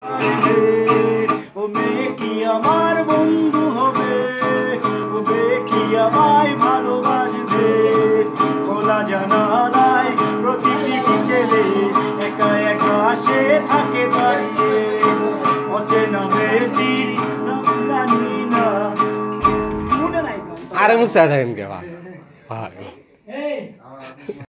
ও মেয়ে কি আমার বন্ধু হবে, ও মেয়ে কি আমায় ভালোবাসবে, খোলা জানালায় প্রতিটি বিকেলে একা একা সে থাকে দাঁড়িয়ে, অচেনা মেয়েটির নাম জানি না। আরে মুখ চাই থাকেন কে ভাই